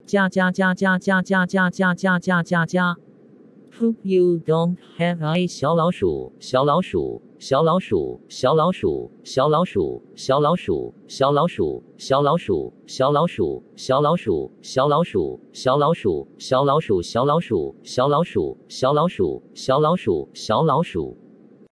加加加加加加加加加加加加。Hope you don't have a 小老鼠，小老鼠，小老鼠，小老鼠，小老鼠，小老鼠，小老鼠，小老鼠，小老鼠，小老鼠，小老鼠，小老鼠，小老鼠，小老鼠，小老鼠，小老鼠，小老鼠，小老鼠。